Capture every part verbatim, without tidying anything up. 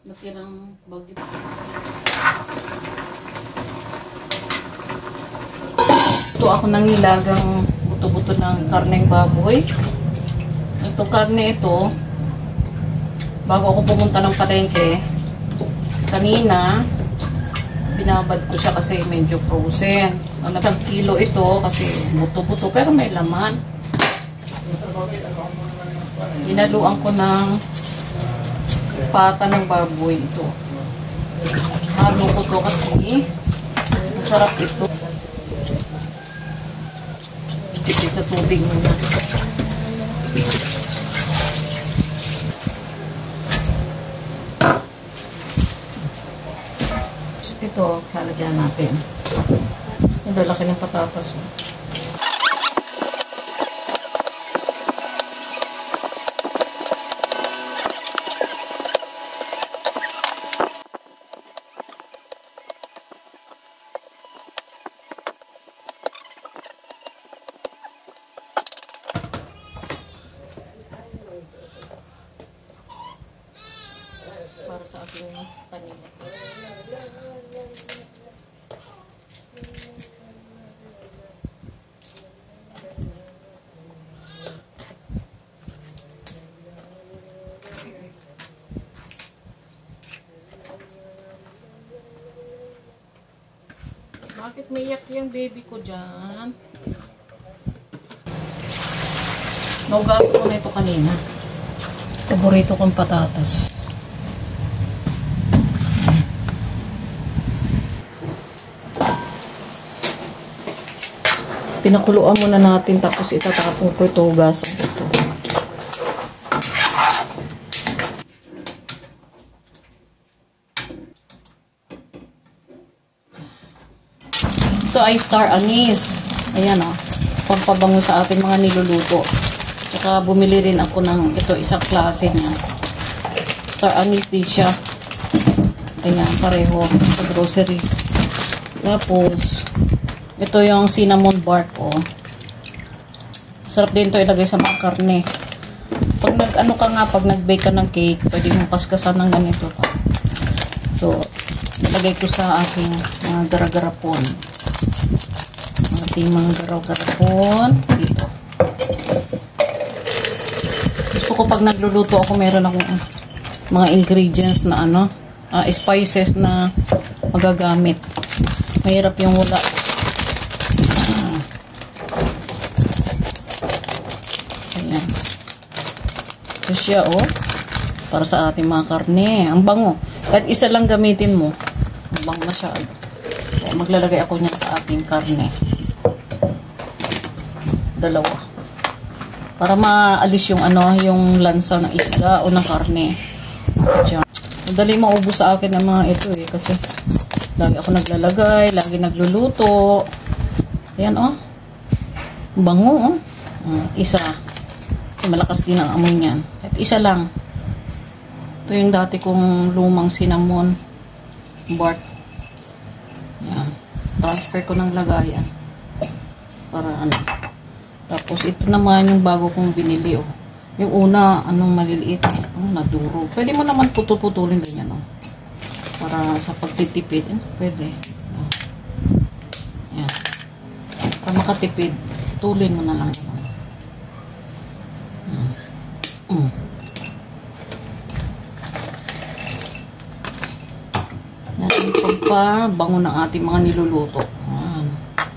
natirang bagyo. Ito ako nang nilagang buto-buto ng karneng baboy. Itong karne ito, bago ako pumunta ng palengke, kanina, binabad ko siya kasi medyo frozen. Ano, isang kilo ito kasi buto-buto pero may laman. Hinaluan ko ng pata ng baboy ito. Halo ko to kasi masarap ito. Ito sa tubig muna. Ito, halagyan natin. Ang lalaki ng patatas. Para sa ating tanim. Bakit may yak yung baby ko dyan? Naugaso ko na ito kanina. Paborito kong patatas. Pinakuluan muna natin tapos itatapon ko ito, hugasan ko ito. Ito ay star anise. Ayan o. Oh, pampabango sa ating mga niluluto. Tsaka bumili rin ako ng ito, isang klase niya. Star anise din siya. Ayan, pareho sa grocery. Tapos, ito yung cinnamon bark, oh. Sarap din ito ilagay sa mga karne. Pag nag-ano ka nga, pag nag-bake ka ng cake, pwede mong kaskasan ng ganito pa. So, ilagay ko sa aking mga gara-garapon. Ating mga garaw-garapon. Dito. Gusto ko pag nagluluto ako, meron akong mga ingredients na ano, uh, spices na magagamit. Mahirap yung wala. Ayan. Ito siya, oh. Para sa ating mga karne. Ang bango. Kahit isa lang gamitin mo. Ang bango masyado. So, maglalagay ako niya sa ating karne. Dalawa. Para maalis yung ano, yung lansa ng isda o ng karne. Diyan. Madali maubos sa akin ng mga ito eh. Kasi lagi ako naglalagay, lagi nagluluto. Ayan, oh. Bango, oh. Uh, isa. Kasi malakas din ang amoy niyan. At isa lang. Ito yung dati kong lumang cinnamon bark. Ayan. Transfer ko ng lagayan. Para ano. Tapos ito naman yung bago kong binili, oh. Yung una, anong maliliit. Oh, naduro. Pwede mo naman putuputulin ganyan, oh. Para sa pagtitipid. Eh, pwede. Oh. Ayan. Para makatipid, tulin mo na lang. Mm. Yan, pagpabango ng ating mga niluluto. Ayan.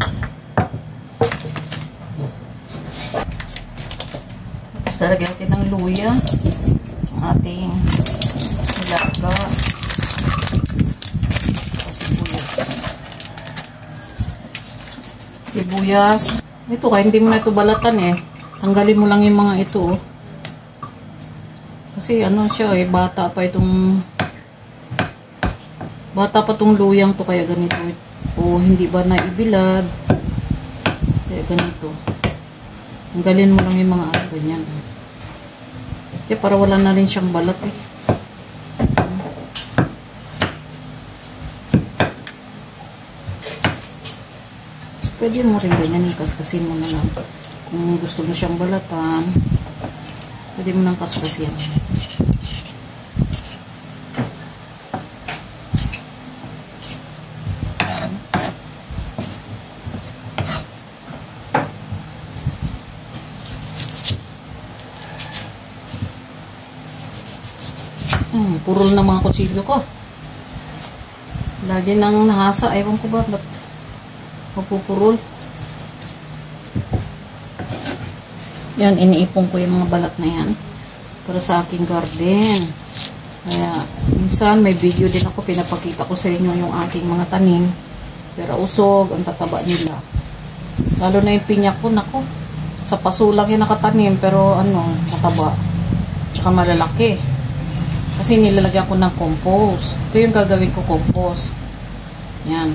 Tapos talagyan natin ng luya. Ang ating nilaga. Sibuyas. Sibuyas. Ito kaya hindi mo na ito balatan eh. Tanggalin mo lang yung mga ito, oh. Kasi ano siya eh, bata pa itong bata pa itong luyang to kaya ganito. O hindi ba naibilad. Kaya ganito. Tanggalin mo lang yung mga ano, ganyan. Kaya para wala na rin siyang balat eh. Pwede mo rin ganyan, ikaskasin mo na lang. Kung gusto mo siyang balatan, pwede mo nang kaskasin. Hmm, purol na mga kutsilyo ko. Lagi nang nahasa. Ewan ko ba, ba't mapupurol? Yan, iniipon ko yung mga balat na yan para sa aking garden. Kaya, minsan may video din ako, pinapakita ko sa inyo yung aking mga tanim. Pero usog, ang tataba nila. Lalo na yung pinya ko, nako. Sa paso lang yung nakatanim, pero ano, mataba. Tsaka malalaki. Kasi nilalagyan ko ng compost. Ito yung gagawin ko compost. Yan.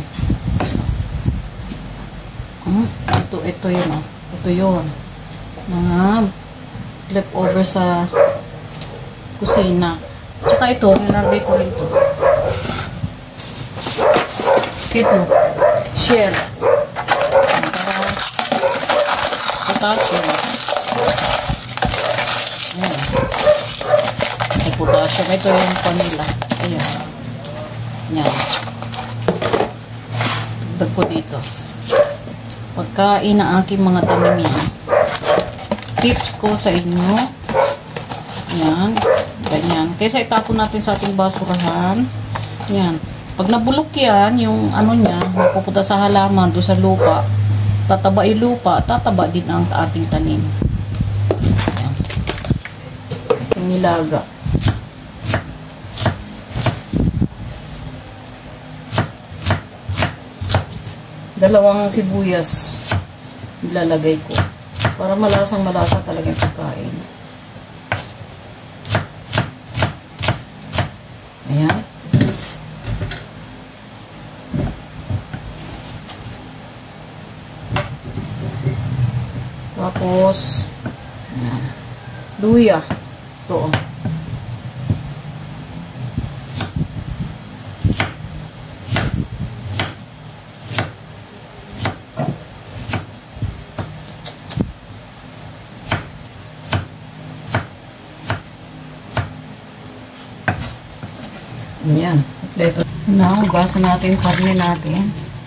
Hmm, ito, ito yun, oh. Ito yun. Mga leftover sa kusina. Tsaka ito, nilagay ko rin ito. Ito, shell. Para potassium. Ayan. May potassium. Ito yung panila. Ayan. Ayan. Dagdag ko dito. Pagkain ng aking mga tanim yan. Tips ko sa inyo. Ayan. Ganyan. Kaysa itapon natin sa ating basurahan. Ayan. Pag nabulok yan, yung ano niya, mapupunta sa halaman, doon sa lupa. Tataba yung lupa, tataba din ang ating tanim. Ayan. Ating nilaga. Dalawang sibuyas ilalagay ko para malasang malasa talaga yung pagkain. Ayan. Tapos ayan. Luya. Ito. Ayan. Kompleto. Now, hugasan natin yung karne natin.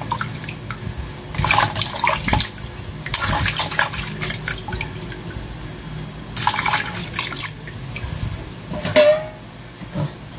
Ito.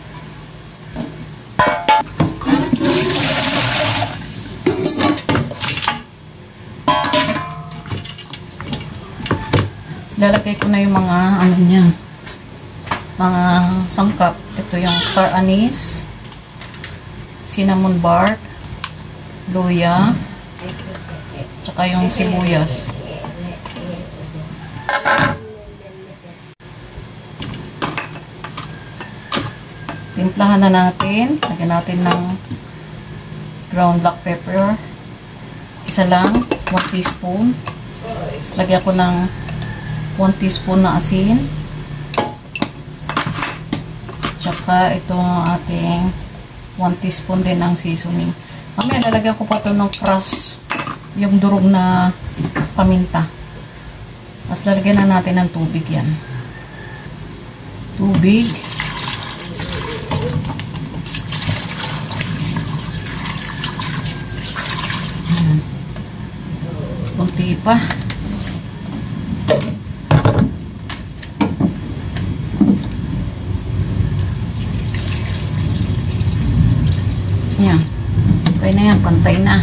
Lalagay ko na yung mga ano niya. Mga sangkap. Ito yung star anise, cinnamon bark, luya, tsaka yung sibuyas. Timplahan na natin. Lagyan natin ng ground black pepper. Isa lang, one teaspoon. Lagyan ko ng one teaspoon na asin. Tsaka itong ating one teaspoon din ng seasoning. Mamaya lalagyan ko pa ito ng crush, yung durog na paminta. Tapos lalagyan na natin ng tubig yan. Tubig. Hmm. Kunti pa. Yan. Okay na yan. Pantay na.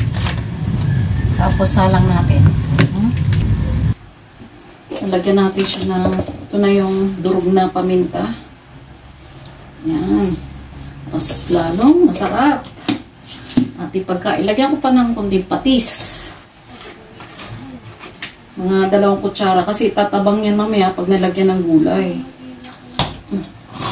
Tapos salang natin. Hmm? Nalagyan natin siya ng ito na yung durog na paminta. Yan. Mas lalong masarap. At ipagka, ilagyan ko pa ng kunding patis. Mga dalawang kutsara. Kasi tatabang yan mamaya pag nalagyan ng gulay. Hmm.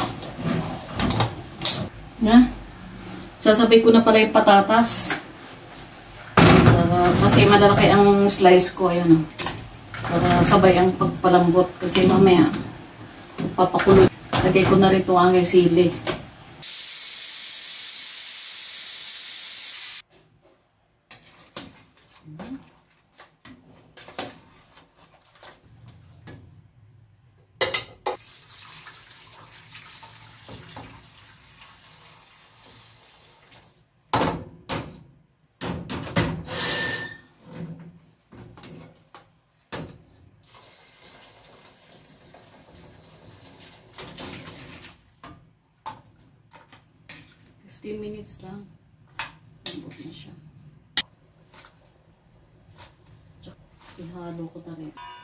Na? Sasabay ko na pala yung patatas. Uh, kasi malalaki ang slice ko. Ayan, para sabay ang pagpalambot. Kasi mamaya, papakulo. Lagay ko na rito ang sili. fifteen minutes lang. Lambot na siya. Tsaka ihalo ko na rin.